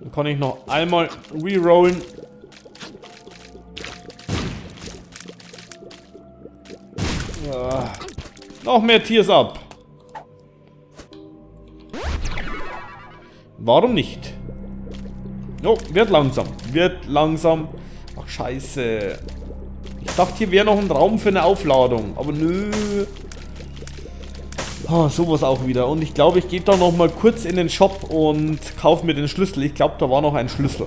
Dann kann ich noch einmal rerollen. Ja. Noch mehr Tiers ab. Warum nicht? Oh, wird langsam. Wird langsam. Ach, scheiße. Ich dachte, hier wäre noch ein Raum für eine Aufladung. Aber nö. Oh, sowas auch wieder. Und ich glaube, ich gehe da noch mal kurz in den Shop und kaufe mir den Schlüssel. Ich glaube, da war noch ein Schlüssel.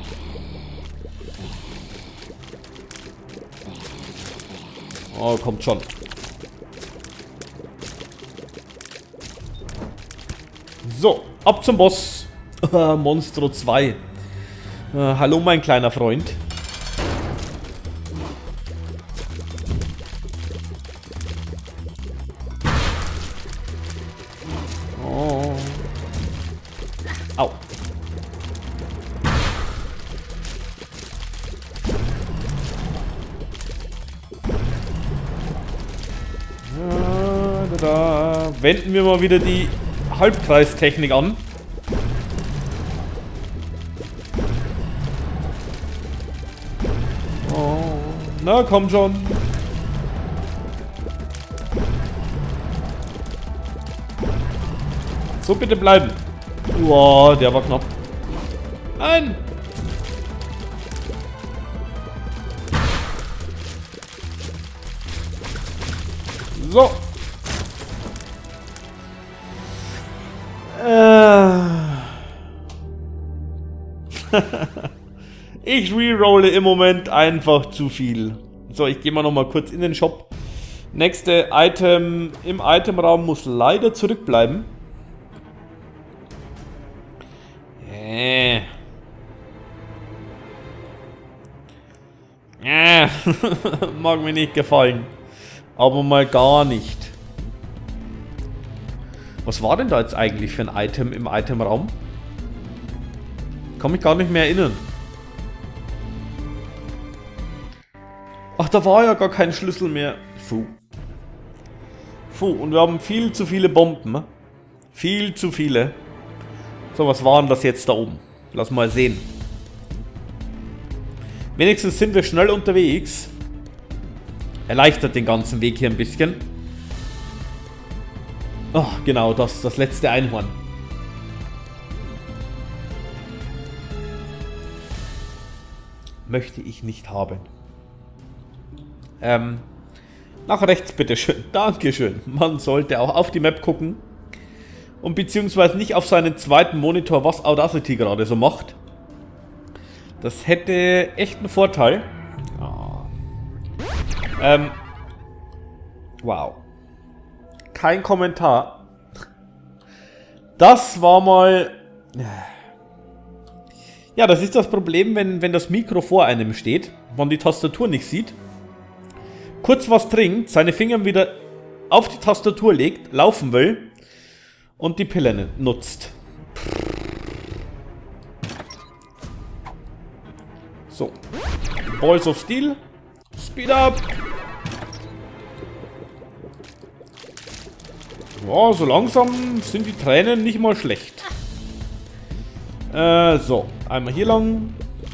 Oh, kommt schon. So, ab zum Boss. Monstro 2. Hallo, mein kleiner Freund. Oh. Au. Da. Wenden wir mal wieder die Halbkreistechnik an. Oh. Na, komm schon. So, bitte bleiben. Wow, der war knapp. Nein! So. Ich rerolle im Moment einfach zu viel. So, ich gehe mal noch mal kurz in den Shop. Nächste Item im Itemraum muss leider zurückbleiben. Mag mir nicht gefallen. Aber mal gar nicht. Was war denn da jetzt eigentlich für ein Item im Itemraum? Kann mich gar nicht mehr erinnern. Ach, da war ja gar kein Schlüssel mehr. Puh. Puh, und wir haben viel zu viele Bomben. Viel zu viele. So, was waren das jetzt da oben? Lass mal sehen. Wenigstens sind wir schnell unterwegs. Erleichtert den ganzen Weg hier ein bisschen. Oh, genau, das letzte Einhorn. Möchte ich nicht haben. Nach rechts bitteschön. Dankeschön. Man sollte auch auf die Map gucken. Und beziehungsweise nicht auf seinen zweiten Monitor, was Audacity gerade so macht. Das hätte echt einen Vorteil. Oh. Wow. Kein Kommentar. Das war mal... Ja, das ist das Problem, wenn das Mikro vor einem steht, man die Tastatur nicht sieht, kurz was trinkt, seine Finger wieder auf die Tastatur legt, laufen will und die Pille nutzt. So. Balls of Steel. Speed up. Ja, so langsam sind die Tränen nicht mal schlecht. So. Einmal hier lang.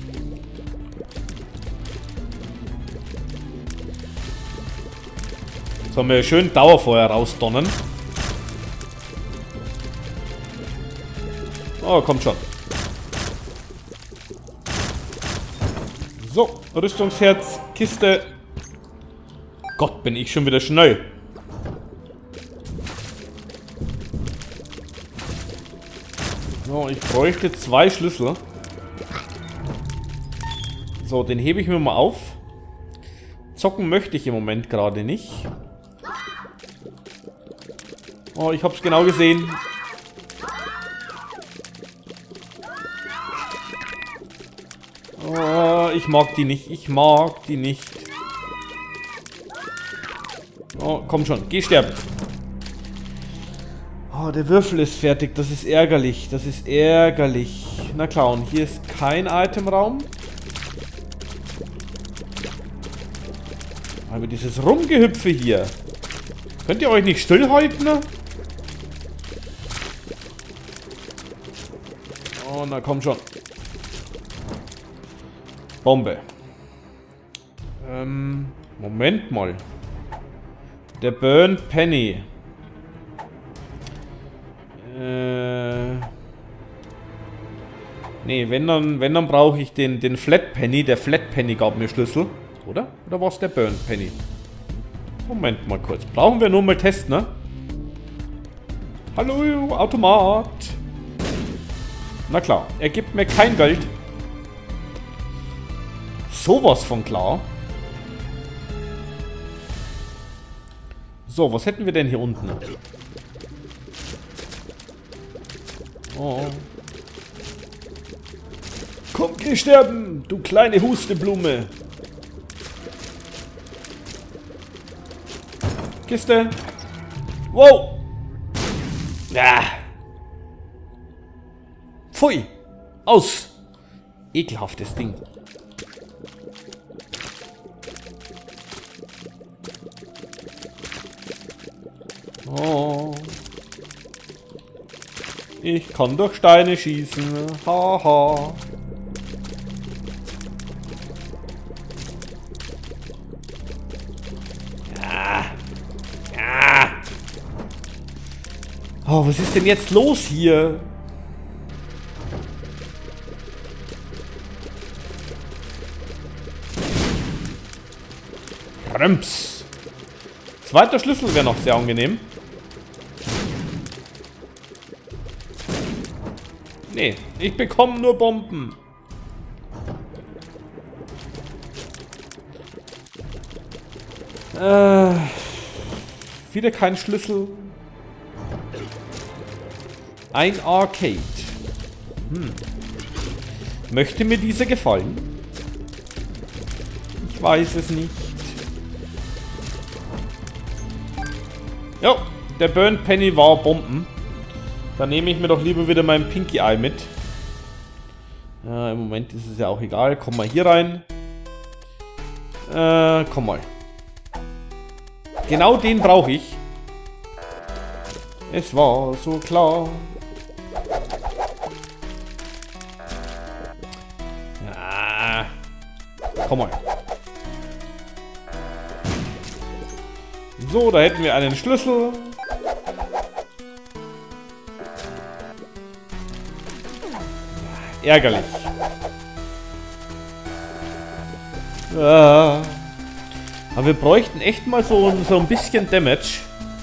Jetzt haben wir schön Dauerfeuer rausdonnern. Oh, kommt schon. So, Rüstungsherz, Kiste. Gott, bin ich schon wieder schnell. So, ich bräuchte 2 Schlüssel. So, den hebe ich mir mal auf. Zocken möchte ich im Moment gerade nicht. Oh, ich hab's genau gesehen. Oh, ich mag die nicht. Ich mag die nicht. Oh, komm schon. Geh sterben. Oh, der Würfel ist fertig. Das ist ärgerlich. Das ist ärgerlich. Na klar, und hier ist kein Itemraum. Aber dieses Rumgehüpfe hier. Könnt ihr euch nicht stillhalten? Oh, na komm schon. Bombe. Moment mal. Der Burn Penny. Nee, wenn dann brauche ich den Flat Penny. Der Flat Penny gab mir Schlüssel. Oder? Oder war es der Burn Penny? Moment mal kurz. Brauchen wir nur mal testen, ne? Hallo, Automat. Na klar, er gibt mir kein Geld. Sowas von klar. So, was hätten wir denn hier unten? Oh. Komm, geh sterben, du kleine Husteblume. Kiste. Wow. Ja. Pfui. Aus. Ekelhaftes Ding. Oh. Ich kann durch Steine schießen. Haha. Ja. Ja. Oh, was ist denn jetzt los hier? Rums. Zweiter Schlüssel wäre noch sehr angenehm. Nee, ich bekomme nur Bomben. Wieder kein Schlüssel. Ein Arcade. Möchte mir dieser gefallen? Ich weiß es nicht. Jo, der Burn Penny war Bomben. Dann nehme ich mir doch lieber wieder mein Pinky Eye mit. Ja, im Moment ist es ja auch egal. Komm mal hier rein. Komm mal. Genau den brauche ich. Es war so klar. Ja. Komm mal. So, da hätten wir einen Schlüssel. Ärgerlich. Aber wir bräuchten echt mal so ein bisschen Damage.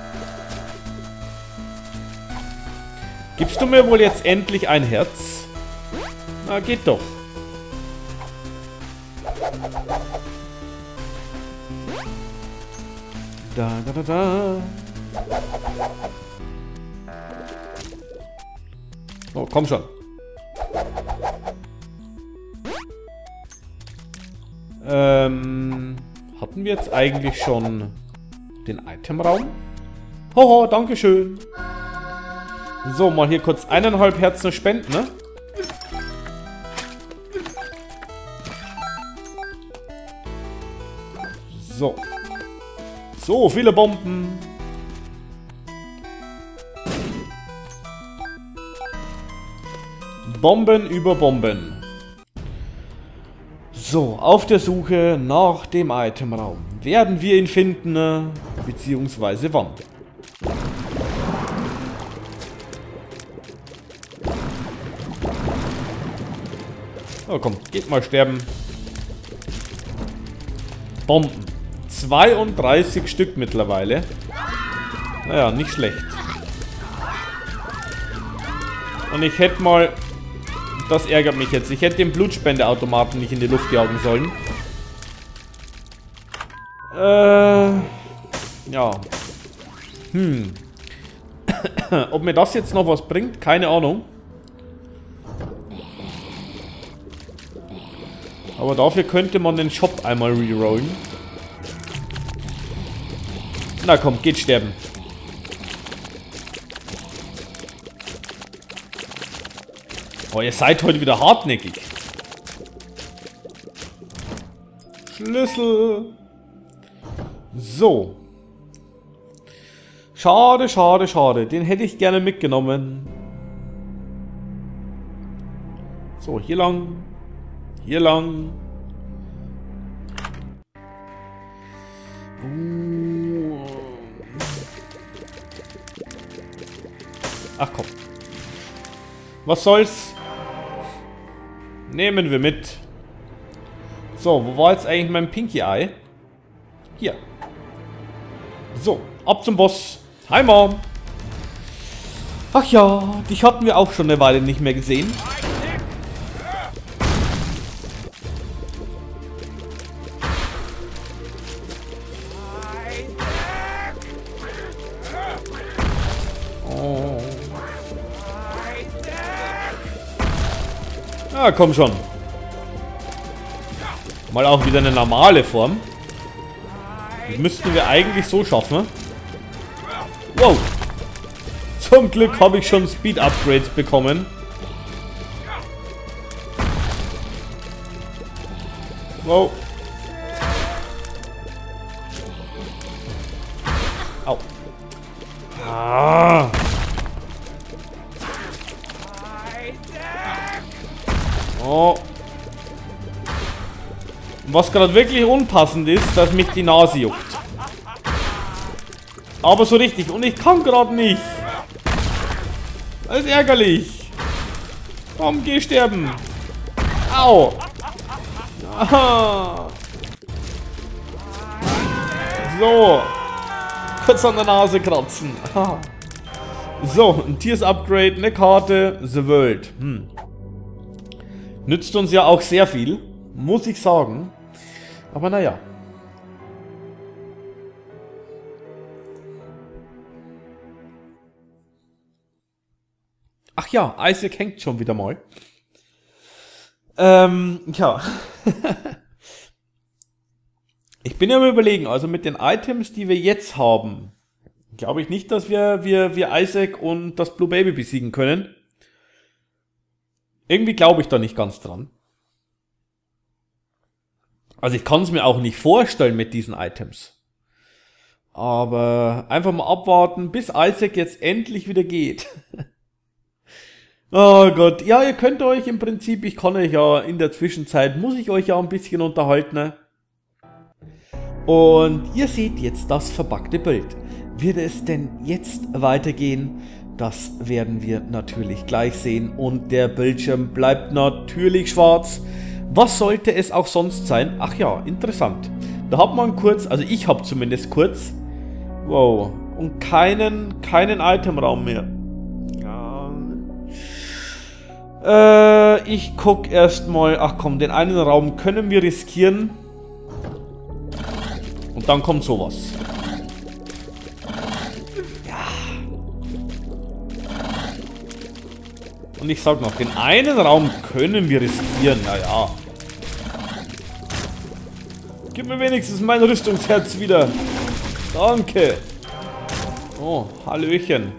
Gibst du mir wohl jetzt endlich ein Herz? Na, geht doch. Da, da, da, da. Oh, komm schon. Hatten wir jetzt eigentlich schon den Itemraum? Hoho, dankeschön. So, mal hier kurz 1,5 Herzen spenden, ne? So. So, viele Bomben. Bomben über Bomben. So, auf der Suche nach dem Itemraum. Werden wir ihn finden, beziehungsweise wann? Oh komm, geht mal sterben. Bomben. 32 Stück mittlerweile. Naja, nicht schlecht. Und ich hätte mal... Das ärgert mich jetzt. Ich hätte den Blutspendeautomaten nicht in die Luft jagen sollen. Ja. Ob mir das jetzt noch was bringt? Keine Ahnung. Aber dafür könnte man den Shop einmal rerollen. Na komm, geht sterben. Oh, ihr seid heute wieder hartnäckig. Schlüssel. So. Schade, schade, schade. Den hätte ich gerne mitgenommen. So, hier lang. Hier lang. Ach komm. Was soll's? Nehmen wir mit. So, wo war jetzt eigentlich mein Pinky Eye? Hier. So, ab zum Boss. Hi Mom. Ach ja, dich hatten wir auch schon eine Weile nicht mehr gesehen. Ah, komm schon. Mal auch wieder eine normale Form. Das müssten wir eigentlich so schaffen. Wow. Zum Glück habe ich schon Speed-Upgrades bekommen. Wow. Au. Ah. Oh. Was gerade wirklich unpassend ist, dass mich die Nase juckt. Aber so richtig. Und ich kann gerade nicht. Das ist ärgerlich. Komm, geh sterben. Au. Aha. So. Kurz an der Nase kratzen. Aha. So, ein Tiers-Upgrade, eine Karte, The World. Nützt uns ja auch sehr viel, muss ich sagen. Aber naja. Ach ja, Isaac hängt schon wieder mal. Ja. Ich bin ja mal überlegen, also mit den Items, die wir jetzt haben, glaube ich nicht, dass wir Isaac und das Blue Baby besiegen können. Irgendwie glaube ich da nicht ganz dran. Also ich kann es mir auch nicht vorstellen mit diesen Items. Aber einfach mal abwarten, bis Isaac jetzt endlich wieder geht. Oh Gott, ja, ihr könnt euch im Prinzip, ich kann euch ja in der Zwischenzeit, muss ich euch ja ein bisschen unterhalten. Und ihr seht jetzt das verbuggte Bild. Wird es denn jetzt weitergehen? Das werden wir natürlich gleich sehen und der Bildschirm bleibt natürlich schwarz. Was sollte es auch sonst sein? Ach ja, interessant. Da hat man kurz, also ich habe zumindest kurz, wow, und keinen Itemraum mehr. Ich guck erstmal, ach komm, den einen Raum können wir riskieren. Und dann kommt sowas. Und ich sag noch, den einen Raum können wir riskieren. Naja. Gib mir wenigstens mein Rüstungsherz wieder. Danke. Oh, Hallöchen.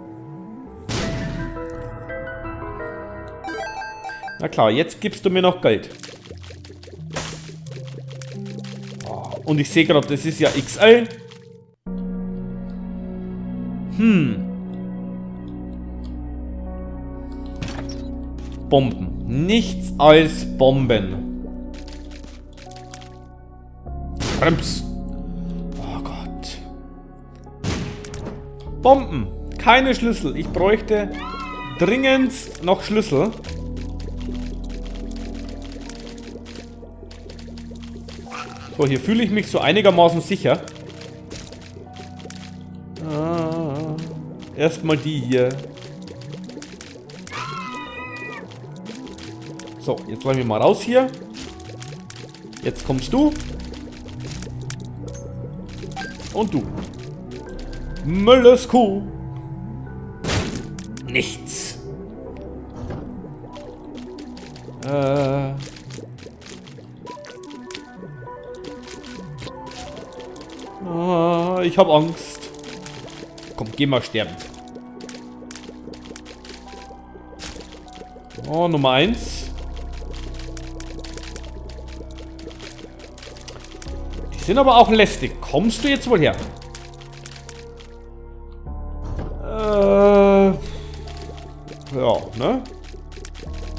Na klar, jetzt gibst du mir noch Geld. Oh, und ich sehe gerade, das ist ja XL. Bomben. Nichts als Bomben. Rums. Oh Gott. Bomben. Keine Schlüssel. Ich bräuchte dringend noch Schlüssel. So, hier fühle ich mich so einigermaßen sicher. Erstmal die hier. So, jetzt räumen wir mal raus hier. Jetzt kommst du. Und du. Müllers Kuh. Nichts. Ich hab Angst. Komm, geh mal sterben. Oh, Nummer 1. Die sind aber auch lästig. Kommst du jetzt wohl her? Ja, ne?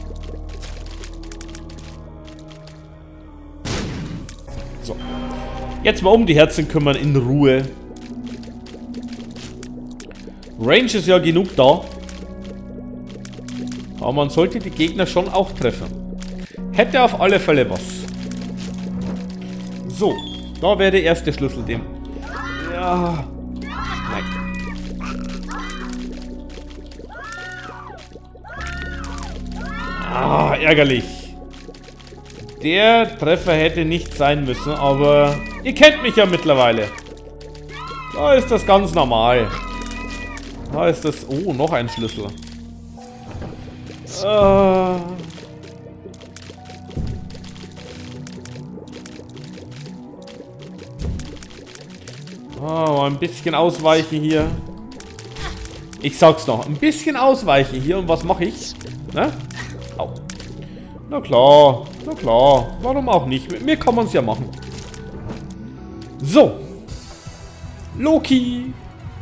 So. Jetzt mal um die Herzen kümmern in Ruhe. Range ist ja genug da. Aber man sollte die Gegner schon auch treffen. Hätte auf alle Fälle was. So, da wäre der erste Schlüssel dem. Ja. Nein. Ah, ärgerlich. Der Treffer hätte nicht sein müssen, aber ihr kennt mich ja mittlerweile. Da ist das ganz normal. Da ist das... Oh, noch ein Schlüssel. Mal ein bisschen ausweichen hier. Ich sag's noch, ein bisschen ausweichen hier. Und was mache ich? Ne? Au. Na klar, warum auch nicht? Mit mir kann man es ja machen. So. Loki.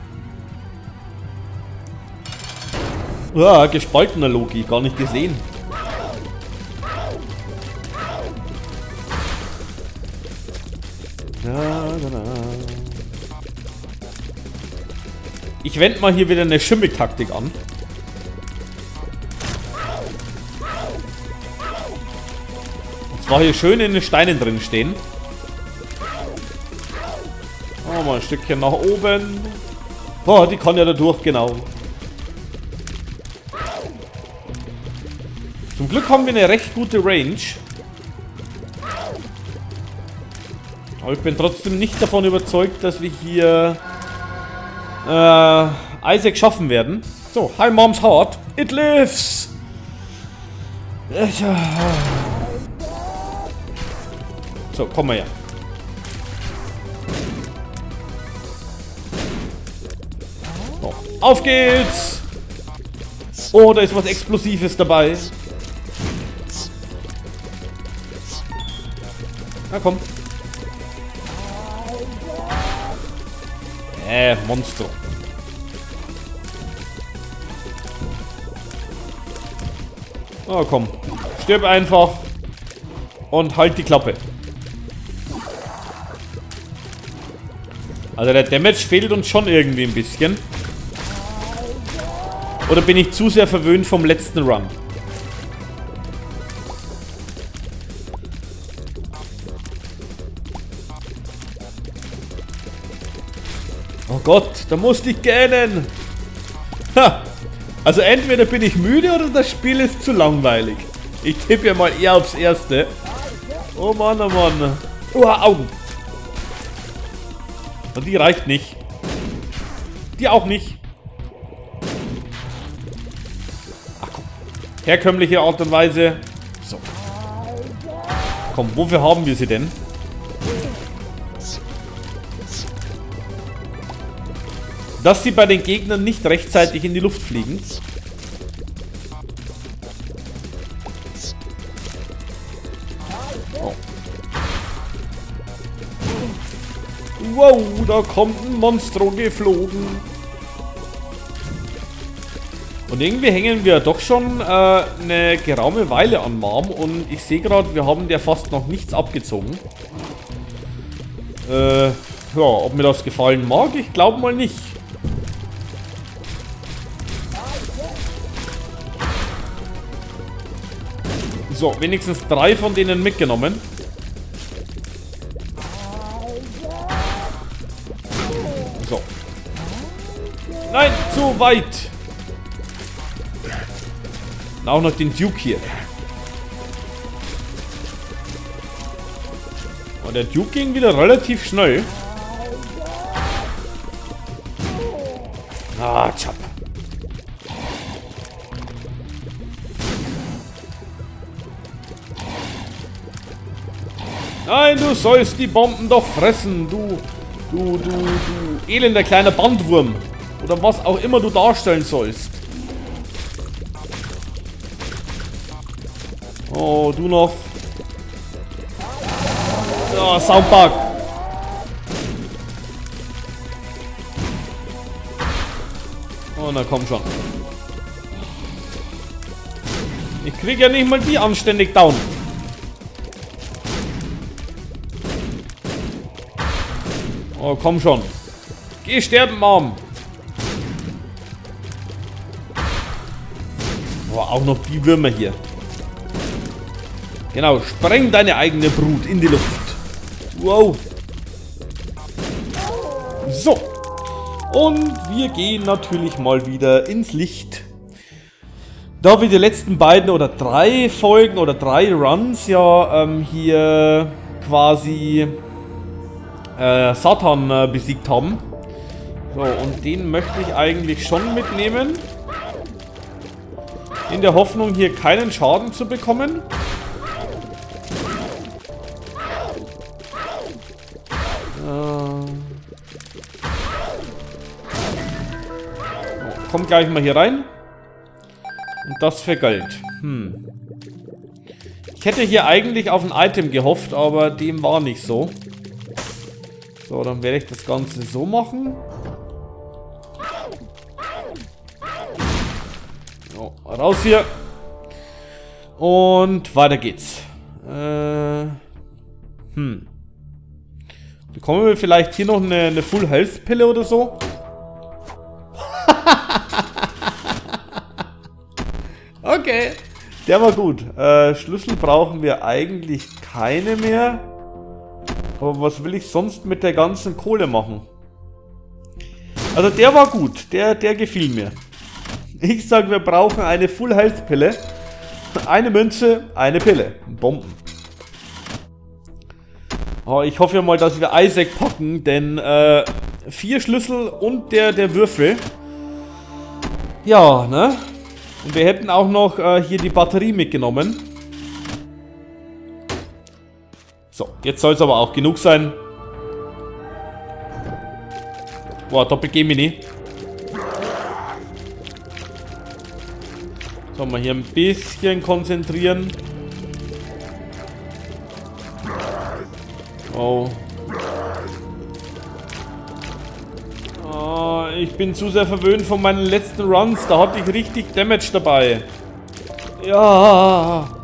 Ja, gespaltener Loki, gar nicht gesehen. Ich wende mal hier wieder eine Schimmeltaktik an. Und zwar hier schön in den Steinen drin stehen. Oh, mal ein Stückchen nach oben. Oh, die kann ja da durch, genau. Zum Glück haben wir eine recht gute Range. Aber ich bin trotzdem nicht davon überzeugt, dass wir hier Isaac schaffen werden. So, hi Mom's Heart. It lives! So, komm mal her. So, auf geht's! Oh, da ist was Explosives dabei. Na komm. Monster. Oh, komm. Stirb einfach. Und halt die Klappe. Also der Damage fehlt uns schon irgendwie ein bisschen. Oder bin ich zu sehr verwöhnt vom letzten Run? Oh Gott, da musste ich gähnen. Ha! Also entweder bin ich müde oder das Spiel ist zu langweilig. Ich tippe ja mal eher aufs Erste. Oh Mann, oh Mann. Augen. Und die reicht nicht. Die auch nicht. Ach komm. Herkömmliche Art und Weise. So. Komm, wofür haben wir sie denn? Dass sie bei den Gegnern nicht rechtzeitig in die Luft fliegen. Oh. Wow, da kommt ein Monstro geflogen. Und irgendwie hängen wir doch schon eine geraume Weile an Mom. Und ich sehe gerade, wir haben der fast noch nichts abgezogen. Ja, ob mir das gefallen mag, ich glaube mal nicht. So, wenigstens 3 von denen mitgenommen. So. Nein, zu weit. Und auch noch den Duke hier. Und der Duke ging wieder relativ schnell. Ah, tschap. Nein, du sollst die Bomben doch fressen, du elender kleiner Bandwurm. Oder was auch immer du darstellen sollst. Oh, du noch. Oh, Soundbug. Oh, na komm schon. Ich krieg ja nicht mal die anständig down. Oh, komm schon. Geh sterben, Mom. Oh, auch noch die Würmer hier. Genau, spreng deine eigene Brut in die Luft. Wow. So. Und wir gehen natürlich mal wieder ins Licht. Da wir die letzten beiden oder 3 Folgen oder 3 Runs ja hier quasi Satan besiegt haben. So, und den möchte ich eigentlich schon mitnehmen. In der Hoffnung, hier keinen Schaden zu bekommen. Kommt gleich mal hier rein. Und das für Geld. Ich hätte hier eigentlich auf ein Item gehofft, aber dem war nicht so. So, dann werde ich das Ganze so machen. So, raus hier. Und weiter geht's. Bekommen wir vielleicht hier noch eine Full Health Pille oder so? Okay, der war gut. Schlüssel brauchen wir eigentlich keine mehr. Aber was will ich sonst mit der ganzen Kohle machen? Also der war gut, der gefiel mir. Ich sage, wir brauchen eine Full Health Pille. Eine Münze, eine Pille. Bomben. Oh, ich hoffe ja mal, dass wir Isaac packen, denn 4 Schlüssel und der Würfel. Ja, ne? Und wir hätten auch noch hier die Batterie mitgenommen. So, jetzt soll es aber auch genug sein. Boah, Doppel-Gemini. So, mal hier ein bisschen konzentrieren. Oh. Oh, ich bin zu sehr verwöhnt von meinen letzten Runs. Da hatte ich richtig Damage dabei. Ja.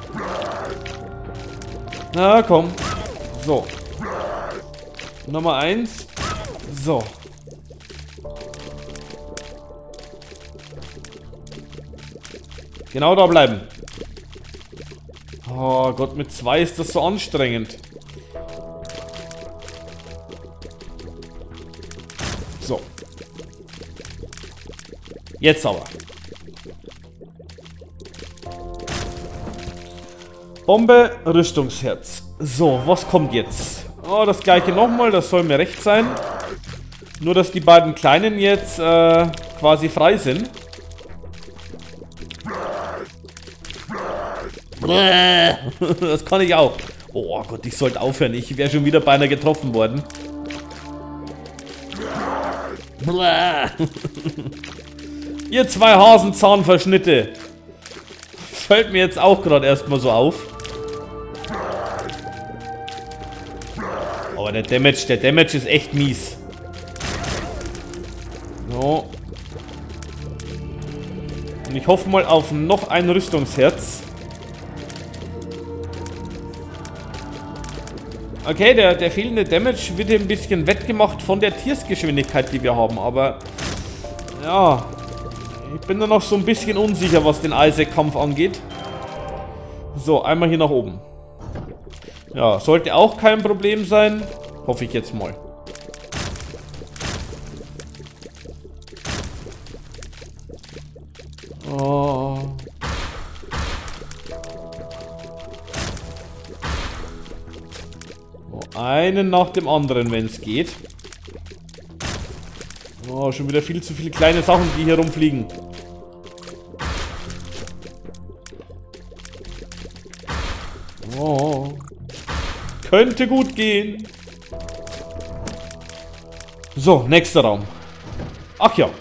Na komm. So. Nummer 1. So. Genau da bleiben. Oh Gott, mit 2 ist das so anstrengend. So. Jetzt aber. Bombe, Rüstungsherz. So, was kommt jetzt? Oh, das gleiche nochmal, das soll mir recht sein. Nur, dass die beiden Kleinen jetzt quasi frei sind. Das kann ich auch. Oh Gott, ich sollte aufhören. Ich wäre schon wieder beinahe getroffen worden. Ihr 2 Hasenzahnverschnitte. Fällt mir jetzt auch gerade erstmal so auf. Aber der Damage ist echt mies. So. Und ich hoffe mal auf noch ein Rüstungsherz. Okay, der fehlende Damage wird ein bisschen wettgemacht von der Tiersgeschwindigkeit, die wir haben, aber ja, ich bin da noch so ein bisschen unsicher, was den Isaac-Kampf angeht. So, einmal hier nach oben. Ja, sollte auch kein Problem sein, hoffe ich jetzt mal. Oh. Einen nach dem anderen, wenn es geht. Oh, schon wieder viel zu viele kleine Sachen, die hier rumfliegen. Oh. Könnte gut gehen. So, nächster Raum. Ach ja.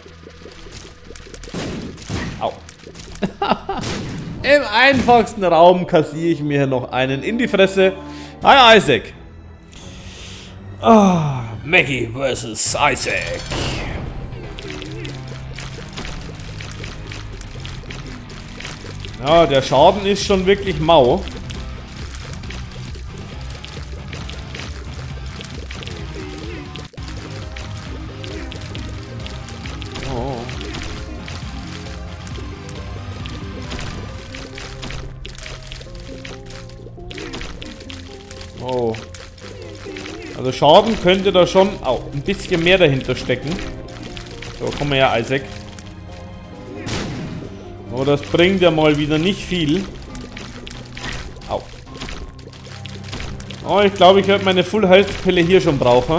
Au. Im einfachsten Raum kassiere ich mir noch einen in die Fresse. Hi Isaac. Ah, Maggie vs. Isaac. Ja, der Schaden ist schon wirklich mau. Oh. Also Schaden könnte da schon auch ein bisschen mehr dahinter stecken. So, komm mal her, Isaac. Aber das bringt ja mal wieder nicht viel. Au. Oh, ich glaube, ich werde meine Full Health Pille hier schon brauchen.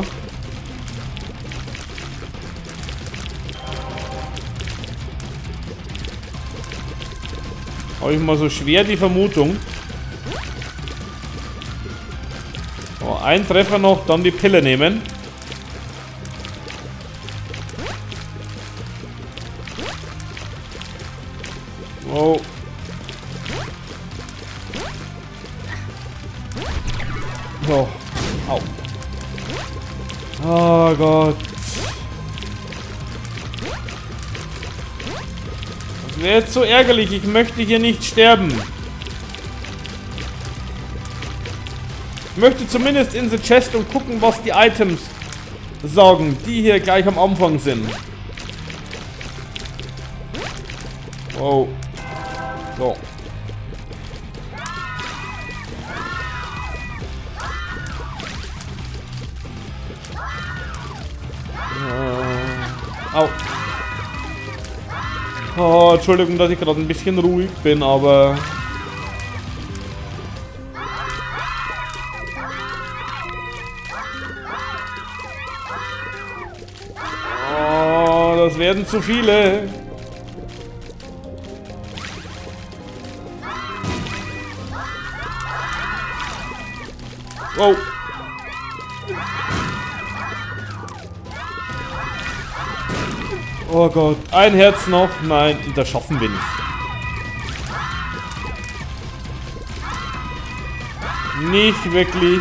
Habe ich mal so schwer die Vermutung. So, ein Treffer noch, dann die Pille nehmen. Oh. So. Au. Oh Gott. Das wäre jetzt so ärgerlich. Ich möchte hier nicht sterben. Ich möchte zumindest in the Chest und gucken, was die Items sagen, die hier gleich am Anfang sind. Oh. So. Au. Oh, Entschuldigung, dass ich gerade ein bisschen ruhig bin, aber... Oh, das werden zu viele. Oh. Oh Gott, ein Herz noch. Nein, das schaffen wir nicht. Nicht wirklich.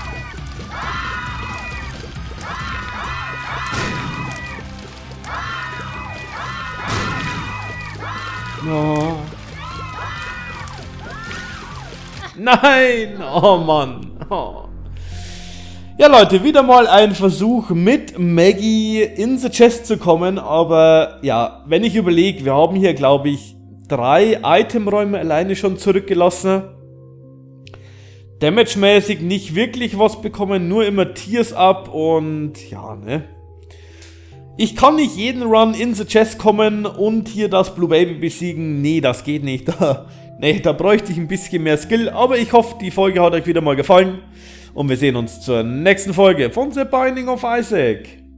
Oh. Nein! Oh Mann. Oh. Ja Leute, wieder mal ein Versuch mit Maggie in the Chest zu kommen, aber ja, wenn ich überlege, wir haben hier glaube ich 3 Itemräume alleine schon zurückgelassen. Damage-mäßig nicht wirklich was bekommen, nur immer Tears up und ja, ne. Ich kann nicht jeden Run in the Chest kommen und hier das Blue Baby besiegen, nee, das geht nicht. Nee, da bräuchte ich ein bisschen mehr Skill, aber ich hoffe, die Folge hat euch wieder mal gefallen. Und wir sehen uns zur nächsten Folge von The Binding of Isaac.